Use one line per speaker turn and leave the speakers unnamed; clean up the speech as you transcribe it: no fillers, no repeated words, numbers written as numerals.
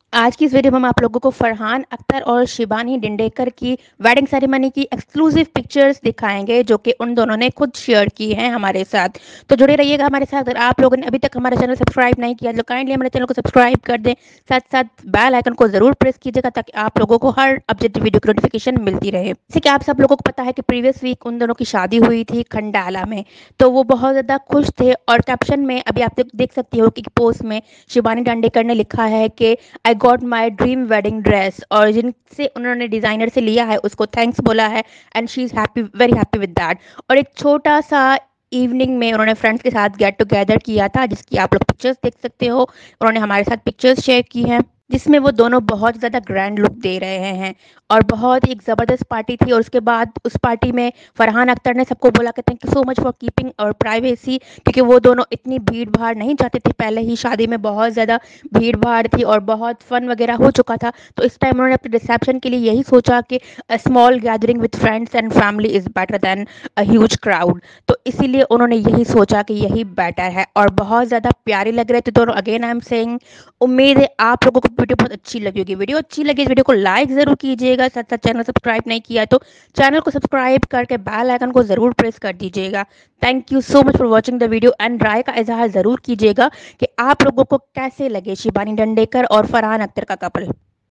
आज की इस वीडियो में हम आप लोगों को फरहान अख्तर और शिबानी डिंडेकर की वेडिंग सेरेमनी की एक्सक्लूसिव पिक्चर्स दिखाएंगे जो कि उन दोनों ने खुद शेयर की हैं हमारे साथ। तो जुड़े रहिएगा हमारे साथ। अगर आप लोगों ने अभी तक हमारा चैनल सब्सक्राइब नहीं किया तो काइंडली हमारे चैनल को सब्सक्राइब कर दें, साथ साथ बेल आइकन को जरूर प्रेस कीजिएगा ताकि आप लोगों को हर अपडेटेड वीडियो की नोटिफिकेशन मिलती रहे। जैसे कि आप सब लोगों को पता है कि प्रीवियस वीक उन दोनों की शादी हुई थी खंडाला में, तो वो बहुत ज़्यादा खुश थे। और कैप्शन में अभी आप देख सकती हो कि पोस्ट में शिबानी डांडेकर ने लिखा है कि I got my dream wedding dress, और जिनसे उन्होंने डिज़ाइनर से लिया है उसको थैंक्स बोला है and she is happy, very happy with that. और एक छोटा सा इवनिंग में उन्होंने फ्रेंड्स के साथ गेट टुगेदर किया था जिसकी आप लोग पिक्चर्स देख सकते हो। उन्होंने हमारे साथ पिक्चर्स शेयर की हैं जिसमें वो दोनों बहुत ज़्यादा ग्रैंड लुक दे रहे हैं और बहुत ही एक ज़बरदस्त पार्टी थी। और उसके बाद उस पार्टी में फरहान अख्तर ने सबको बोला कि thank you so much for keeping और प्राइवेसी, क्योंकि वो दोनों इतनी भीड़ भाड़ नहीं चाहते थे। पहले ही शादी में बहुत ज़्यादा भीड़ भाड़ थी और बहुत फन वगैरह हो चुका था, तो इस टाइम उन्होंने अपने रिसेप्शन के लिए यही सोचा कि a small gathering with friends and family is better than a huge crowd. तो इसीलिए उन्होंने यही सोचा कि यही बेटर है और बहुत ज़्यादा प्यारे लग रहे थे दोनों। अगेन आई एम सेइंग, उम्मीद है आप लोगों को वीडियो बहुत अच्छी लगी होगी। वीडियो अच्छी लगी इस वीडियो को लाइक ज़रूर कीजिएगा, साथ साथ चैनल सब्सक्राइब नहीं किया तो चैनल को सब्सक्राइब करके बेल आइकन को ज़रूर प्रेस कर दीजिएगा। Thank you so much for watching the video and राय का इजहार ज़रूर कीजिएगा कि आप लोगों को कैसे लगे शिबानी डंडेकर और फरहान अख्तर का कपल।